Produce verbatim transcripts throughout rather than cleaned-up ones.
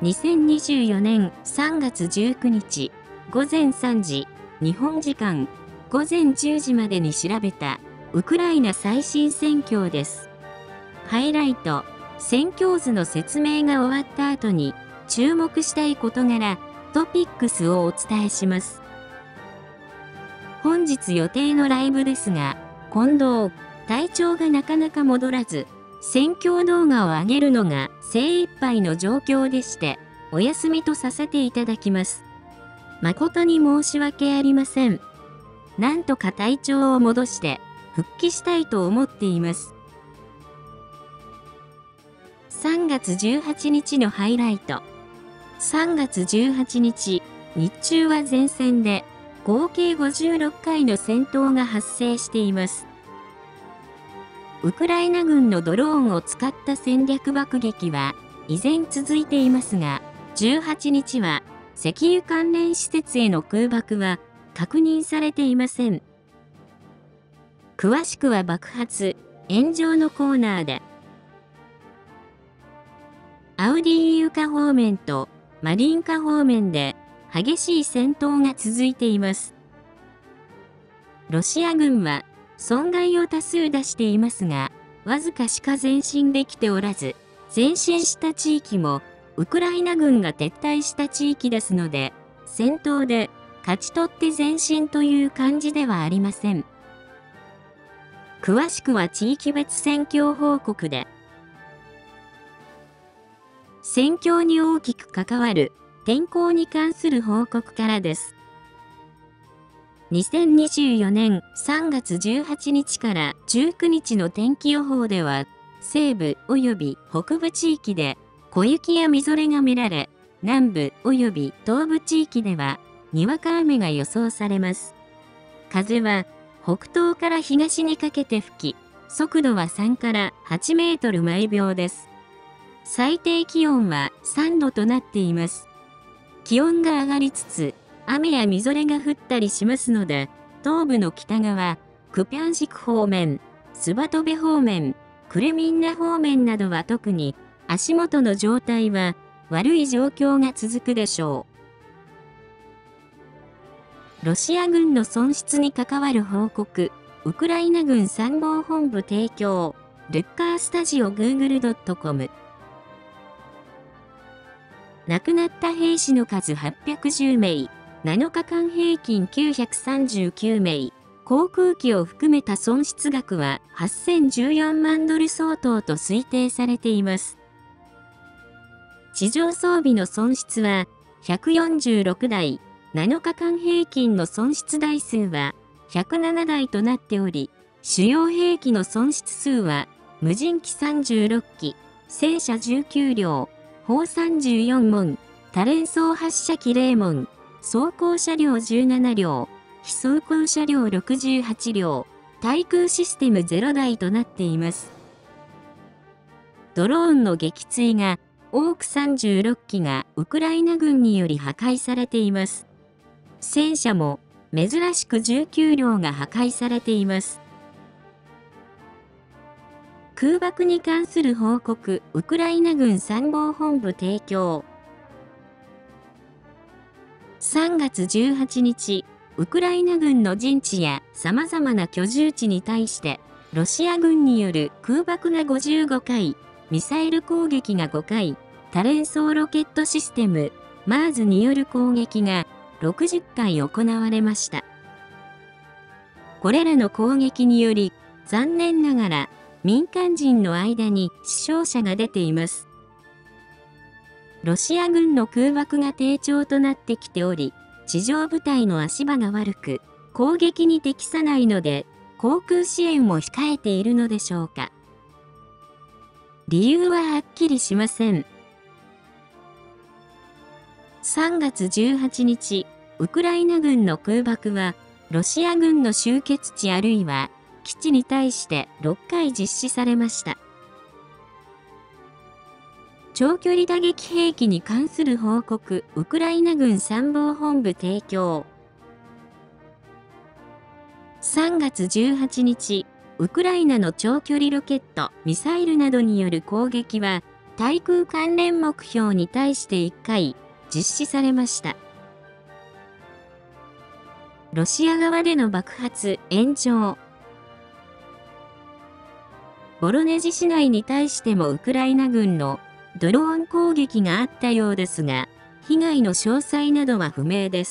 にせんにじゅうよねんさんがつじゅうくにちごぜんさんじ、日本時間ごぜんじゅうじまでに調べたウクライナ最新戦況です。ハイライト、戦況図の説明が終わった後に注目したい事柄、トピックスをお伝えします。本日予定のライブですが、近藤、体調がなかなか戻らず、戦況動画を上げるのが精一杯の状況でして、お休みとさせていただきます。誠に申し訳ありません。なんとか体調を戻して復帰したいと思っています。さんがつじゅうはちにちのハイライト。さんがつじゅうはちにち、日中は前線で合計ごじゅうろっかいの戦闘が発生しています。ウクライナ軍のドローンを使った戦略爆撃は依然続いていますが、じゅうはちにちは石油関連施設への空爆は確認されていません。詳しくは爆発、炎上のコーナーで。アウディーイウカ方面とマリンカ方面で激しい戦闘が続いています。ロシア軍は損害を多数出していますが、わずかしか前進できておらず、前進した地域もウクライナ軍が撤退した地域ですので、戦闘で勝ち取って前進という感じではありません。詳しくは地域別戦況報告で。戦況に大きく関わる天候に関する報告からです。にせんにじゅうよねんさんがつじゅうはちにちからじゅうくにちの天気予報では、西部及び北部地域で小雪やみぞれが見られ、南部及び東部地域ではにわか雨が予想されます。風は北東から東にかけて吹き、速度はさんからはちメートル毎秒です。最低気温はさんどとなっています。気温が上がりつつ、雨やみぞれが降ったりしますので、東部の北側、クピャンシク方面、スバトベ方面、クレミンナ方面などは特に足元の状態は悪い状況が続くでしょう。ロシア軍の損失に関わる報告、ウクライナ軍参謀本部提供、ルッカースタジオ グーグルドットコム。亡くなった兵士の数はっぴゃくじゅうめい、なのかかん平均きゅうひゃくさんじゅうきゅうめい、航空機を含めた損失額ははっせんじゅうよんまんドル相当と推定されています。地上装備の損失はひゃくよんじゅうろくだい、なのかかん平均の損失台数はひゃくななだいとなっており、主要兵器の損失数は無人機さんじゅうろっき、戦車じゅうきゅうりょう、砲さんじゅうよんもん、多連装発射機れいもん、装甲車両じゅうななりょう、非装甲車両ろくじゅうはちりょう、対空システムゼロだいとなっています。ドローンの撃墜が多くさんじゅうろっきがウクライナ軍により破壊されています。戦車も珍しくじゅうきゅうりょうが破壊されています。空爆に関する報告、ウクライナ軍参謀本部提供。さんがつじゅうはちにち、ウクライナ軍の陣地や様々な居住地に対して、ロシア軍による空爆がごじゅうごかい、ミサイル攻撃がごかい、多連装ロケットシステム、マーズによる攻撃がろくじゅっかい行われました。これらの攻撃により、残念ながら民間人の間に死傷者が出ています。ロシア軍の空爆が低調となってきており、地上部隊の足場が悪く、攻撃に適さないので、航空支援も控えているのでしょうか。理由ははっきりしません。さんがつじゅうはちにち、ウクライナ軍の空爆は、ロシア軍の集結地あるいは基地に対してろっかい実施されました。長距離打撃兵器に関する報告、ウクライナ軍参謀本部提供。さんがつじゅうはちにち、ウクライナの長距離ロケット、ミサイルなどによる攻撃は、 対空関連目標に対していっかい実施されました。ロシア側での爆発・炎上。ボロネジ市内に対してもウクライナ軍のドローン攻撃があったようですが、被害の詳細などは不明です。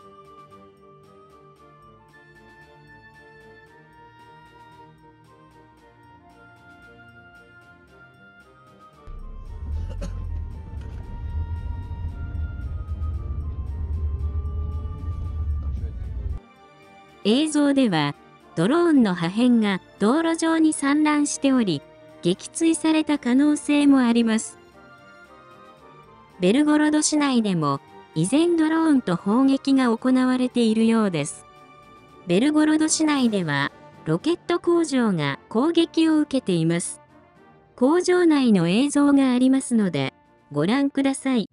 映像では、ドローンの破片が道路上に散乱しており、撃墜された可能性もあります。ベルゴロド市内でも、依然ドローンと砲撃が行われているようです。ベルゴロド市内では、ロケット工場が攻撃を受けています。工場内の映像がありますので、ご覧ください。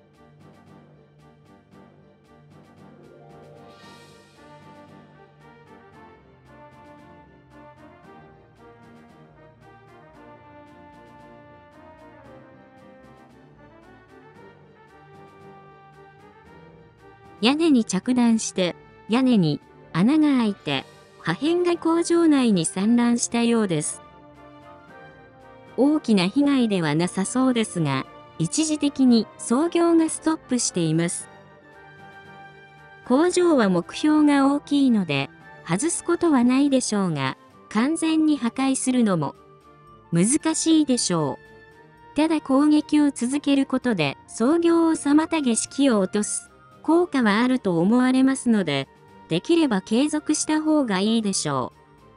屋根に着弾して、屋根に穴が開いて、破片が工場内に散乱したようです。大きな被害ではなさそうですが、一時的に操業がストップしています。工場は目標が大きいので、外すことはないでしょうが、完全に破壊するのも難しいでしょう。ただ攻撃を続けることで操業を妨げ士気を落とす効果はあると思われますので、できれば継続した方がいいでしょう。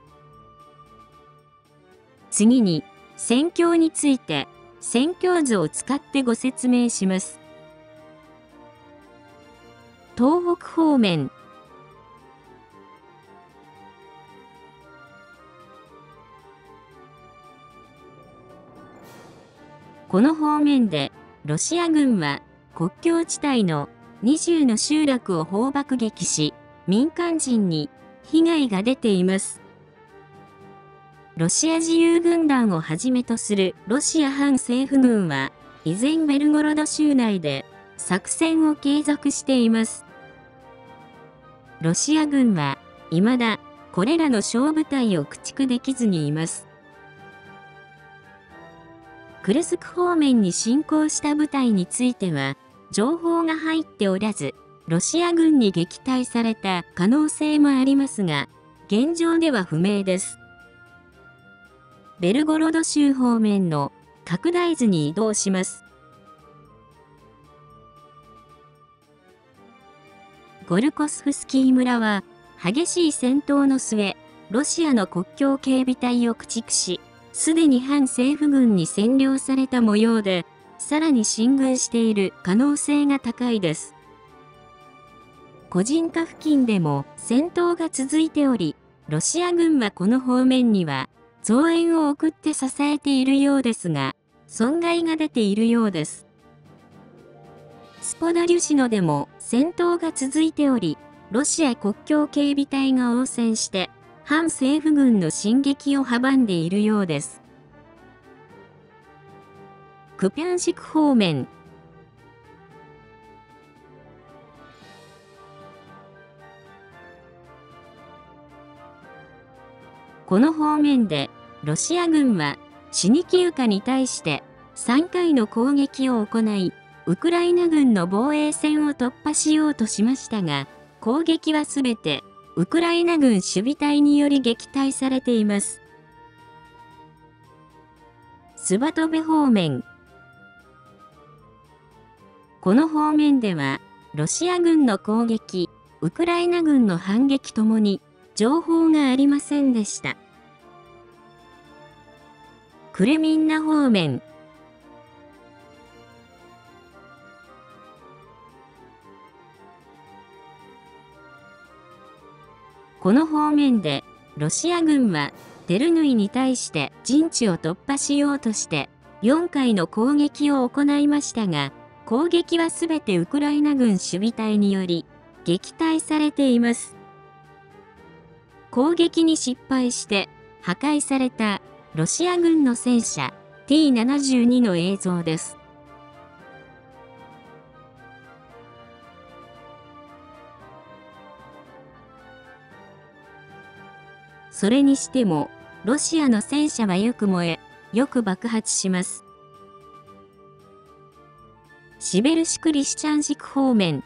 次に、戦況について、戦況図を使ってご説明します。東北方面。この方面で、ロシア軍は国境地帯のにじゅうの集落を砲爆撃し、民間人に被害が出ています。ロシア自由軍団をはじめとするロシア反政府軍は、依然ベルゴロド州内で作戦を継続しています。ロシア軍は、未だこれらの小部隊を駆逐できずにいます。クルスク方面に侵攻した部隊については、情報が入っておらず、ロシア軍に撃退された可能性もありますが、現状では不明です。ベルゴロド州方面の拡大図に移動します。ゴルコスフスキー村は、激しい戦闘の末、ロシアの国境警備隊を駆逐し、すでに反政府軍に占領された模様で、さらに進軍している可能性が高いです。コジンカ付近でも戦闘が続いており、ロシア軍はこの方面には増援を送って支えているようですが、損害が出ているようです。スポダリュシノでも戦闘が続いており、ロシア国境警備隊が応戦して、反政府軍の進撃を阻んでいるようです。クピャンシク方面。この方面で、ロシア軍は、シニキウカに対してさんかいの攻撃を行い、ウクライナ軍の防衛線を突破しようとしましたが、攻撃はすべて、ウクライナ軍守備隊により撃退されています。スバトベ方面。この方面では、ロシア軍の攻撃、ウクライナ軍の反撃ともに、情報がありませんでした。クレミンナ方面。この方面で、ロシア軍は、テルヌイに対して陣地を突破しようとして、よんかいの攻撃を行いましたが、攻撃はすべてウクライナ軍守備隊により、撃退されています。攻撃に失敗して、破壊されたロシア軍の戦車、 ティーななじゅうに の映像です。それにしても、ロシアの戦車はよく燃え、よく爆発します。シベルシク・リシチャンシク方面。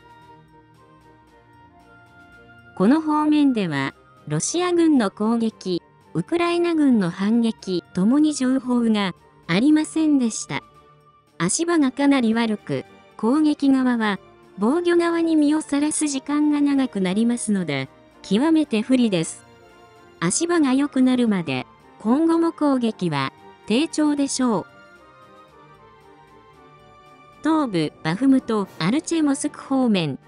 この方面では、ロシア軍の攻撃、ウクライナ軍の反撃ともに情報がありませんでした。足場がかなり悪く、攻撃側は防御側に身をさらす時間が長くなりますので、極めて不利です。足場が良くなるまで、今後も攻撃は低調でしょう。東部バフムト・アルチェモスク方面。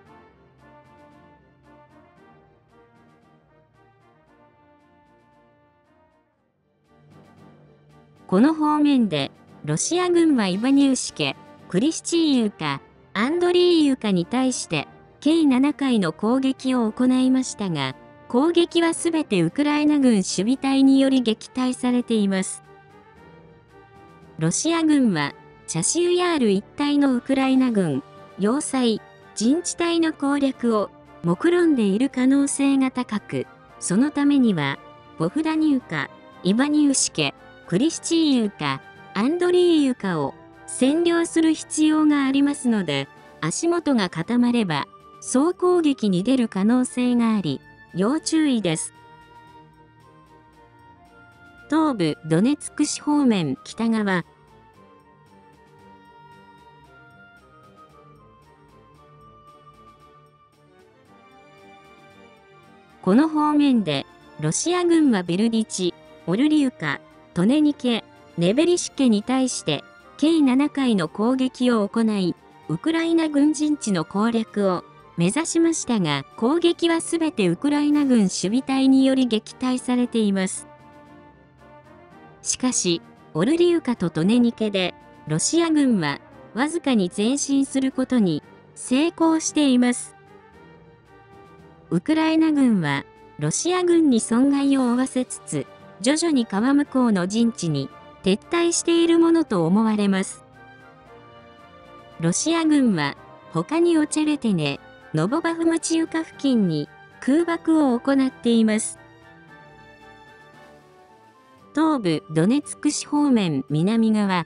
この方面で、ロシア軍はイバニウシケ、クリシチーユーカ、アンドリーユーカに対して、計ななかいの攻撃を行いましたが、攻撃はすべてウクライナ軍守備隊により撃退されています。ロシア軍は、チャシュヤール一帯のウクライナ軍、要塞、陣地帯の攻略を目論んでいる可能性が高く、そのためには、ボフダニウカ、イバニウシケ、クリシチーユーカ、アンドリーユーカを占領する必要がありますので、足元が固まれば、総攻撃に出る可能性があり、要注意です。東部ドネツク市方面北側。この方面で、ロシア軍はベルディチ、オルリウカ、トネニケ、ネベリシケに対して、計ななかいの攻撃を行い、ウクライナ軍陣地の攻略を目指しましたが、攻撃はすべてウクライナ軍守備隊により撃退されています。しかし、オルリウカとトネニケで、ロシア軍はわずかに前進することに成功しています。ウクライナ軍は、ロシア軍に損害を負わせつつ、徐々に川向こうの陣地に撤退しているものと思われます。ロシア軍は、他にオチェレテネ、ノボバフムチウカ付近に空爆を行っています。東部ドネツク市方面南側。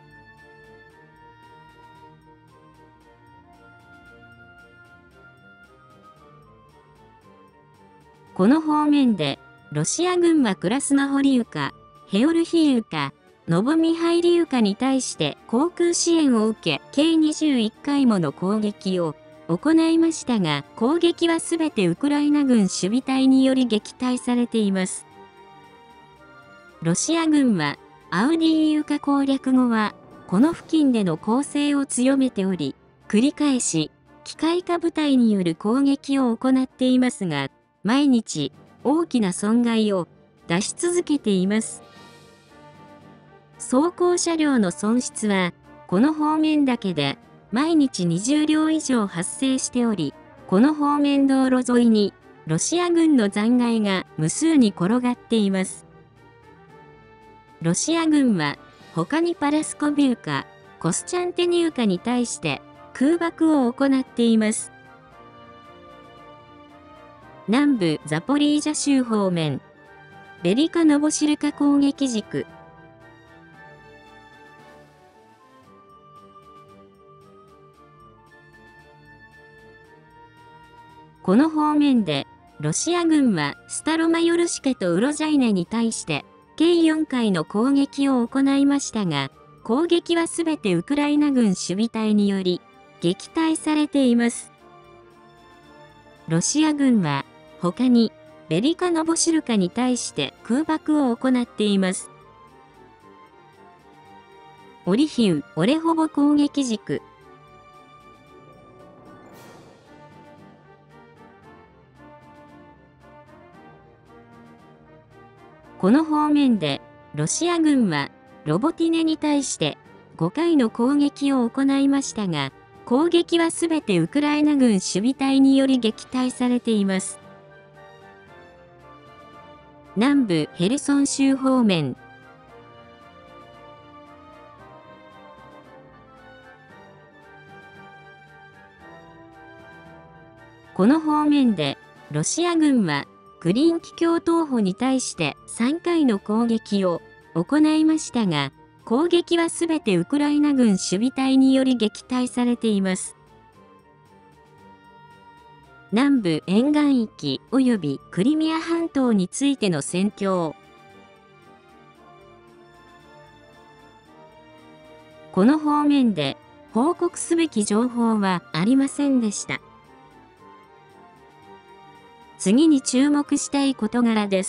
この方面で、ロシア軍はクラスナホリウカ、ヘオルヒウカ、ノボミハイリウカに対して航空支援を受け、計にじゅういっかいもの攻撃を行いましたが、攻撃はすべてウクライナ軍守備隊により撃退されています。ロシア軍は、アウディーイウカ攻略後は、この付近での攻勢を強めており、繰り返し、機械化部隊による攻撃を行っていますが、毎日、大きな損害を出し続けています。装甲車両の損失は、この方面だけで、毎日にじゅうりょう以上発生しており、この方面道路沿いに、ロシア軍の残骸が無数に転がっています。ロシア軍は、他にパラスコビウカ、コスチャンテニウカに対して空爆を行っています。南部ザポリージャ州方面、ベリカ・ノボシルカ攻撃軸。この方面で、ロシア軍はスタロマヨルシケとウロジャイネに対して、計よんかいの攻撃を行いましたが、攻撃はすべてウクライナ軍守備隊により撃退されています。ロシア軍は他にベリカ・ノボシルカに対して空爆を行っています。オリヒウ・オレホボ攻撃軸。この方面で、ロシア軍は、ロボティネに対して、ごかいの攻撃を行いましたが、攻撃はすべてウクライナ軍守備隊により撃退されています。南部ヘルソン州方面。 この方面で、ロシア軍は、クリンキ教東補に対してさんかいの攻撃を行いましたが、攻撃はすべてウクライナ軍守備隊により撃退されています。南部沿岸域及びクリミア半島についての戦況。この方面で報告すべき情報はありませんでした。次に注目したい事柄です。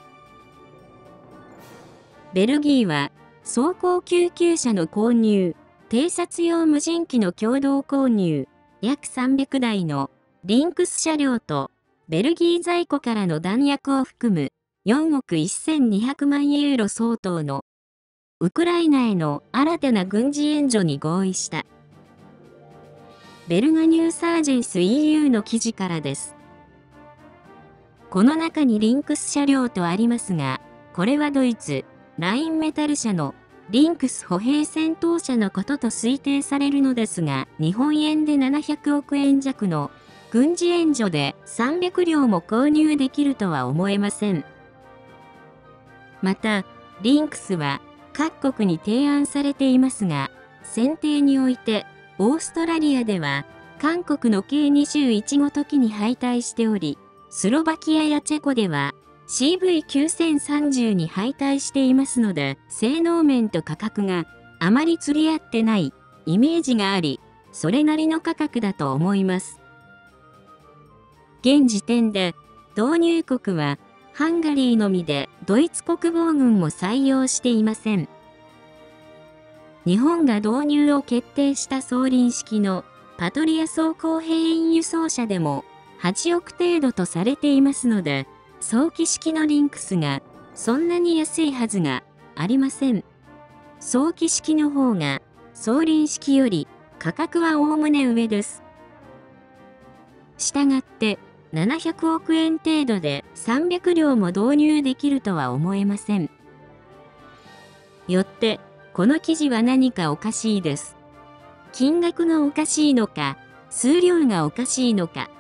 ベルギーは装甲救急車の購入、偵察用無人機の共同購入、約さんびゃくだいのリンクス車両とベルギー在庫からの弾薬を含むよんおくせんにひゃくまんユーロ相当のウクライナへの新たな軍事援助に合意した。ベルガニューサージェンス イーユー の記事からです。この中にリンクス車両とありますが、これはドイツ、ラインメタル社のリンクス歩兵戦闘車のことと推定されるのですが、日本円でななひゃくおくえん弱の軍事援助でさんびゃくりょうも購入できるとは思えません。また、リンクスは各国に提案されていますが、選定においてオーストラリアでは韓国の ケーにじゅういち ごときに敗退しており、スロバキアやチェコでは シーブイきゅうせんさんじゅう に敗退していますので、性能面と価格があまり釣り合ってないイメージがあり、それなりの価格だと思います。現時点で導入国はハンガリーのみでドイツ国防軍も採用していません。日本が導入を決定した装輪式のパトリア装甲兵員輸送車でもはちおく程度とされていますので、装機式のリンクスがそんなに安いはずがありません。装機式の方が装輪式より価格はおおむね上です。したがってななひゃくおくえん程度でさんびゃくりょうも導入できるとは思えません。よって、この記事は何かおかしいです。金額がおかしいのか、数量がおかしいのか。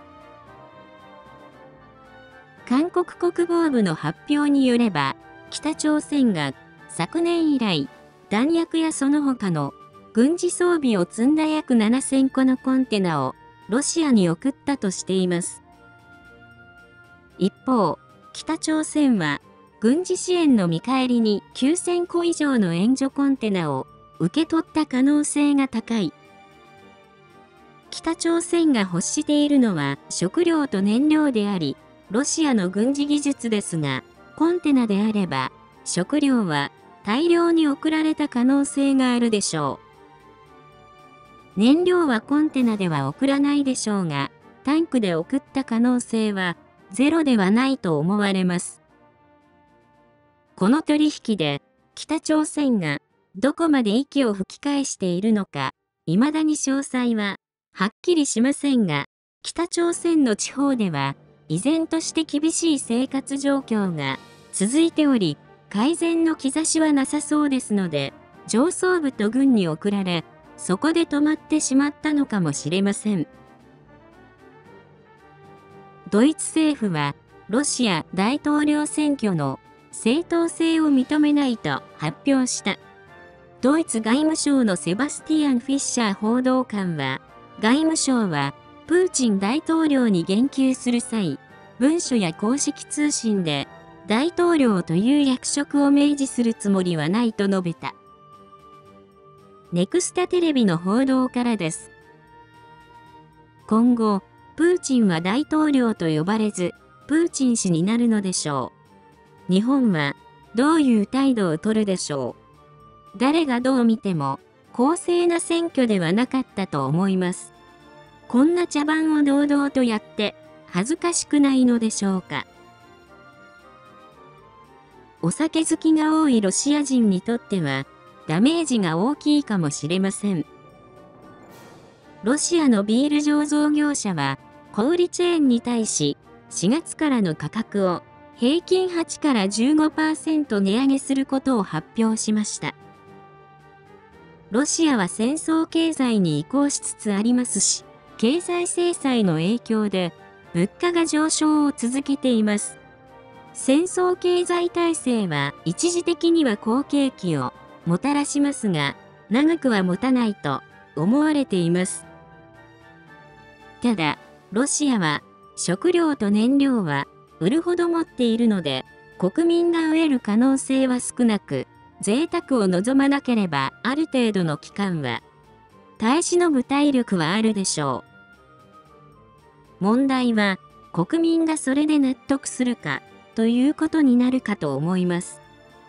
韓国国防部の発表によれば、北朝鮮が昨年以来、弾薬やその他の軍事装備を積んだ約ななせんこのコンテナをロシアに送ったとしています。一方、北朝鮮は軍事支援の見返りにきゅうせんこ以上の援助コンテナを受け取った可能性が高い。北朝鮮が欲しているのは食料と燃料であり、ロシアの軍事技術ですが、コンテナであれば食料は大量に送られた可能性があるでしょう。燃料はコンテナでは送らないでしょうが、タンクで送った可能性はゼロではないと思われます。この取引で北朝鮮がどこまで息を吹き返しているのか、未だに詳細ははっきりしませんが、北朝鮮の地方では依然として厳しい生活状況が続いており、改善の兆しはなさそうですので、上層部と軍に送られ、そこで止まってしまったのかもしれません。ドイツ政府は、ロシア大統領選挙の正当性を認めないと発表した。ドイツ外務省のセバスティアン・フィッシャー報道官は、外務省は、プーチン大統領に言及する際、文書や公式通信で、大統領という役職を明示するつもりはないと述べた。ネクスタテレビの報道からです。今後、プーチンは大統領と呼ばれず、プーチン氏になるのでしょう。日本はどういう態度を取るでしょう。誰がどう見ても公正な選挙ではなかったと思います。こんな茶番を堂々とやって恥ずかしくないのでしょうか。お酒好きが多いロシア人にとってはダメージが大きいかもしれません。ロシアのビール醸造業者は小売チェーンに対ししがつからの価格を平均はちからじゅうごパーセント 値上げすることを発表しました。ロシアは戦争経済に移行しつつありますし、 経済制裁の影響で物価が上昇を続けています。戦争経済体制は一時的には好景気をもたらしますが、長くは持たないと思われています。ただ、ロシアは食料と燃料は売るほど持っているので、国民が飢える可能性は少なく、贅沢を望まなければある程度の期間は耐え忍ぶ体力はあるでしょう。問題は国民がそれで納得するかということになるかと思います。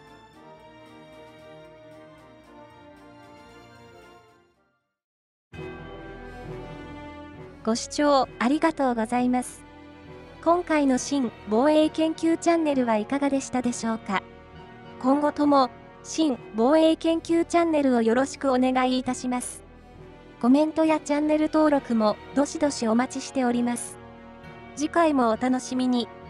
ご視聴ありがとうございます。今回の新防衛研究チャンネルはいかがでしたでしょうか。今後とも新防衛研究チャンネルをよろしくお願いいたします。コメントやチャンネル登録もどしどしお待ちしております。次回もお楽しみに。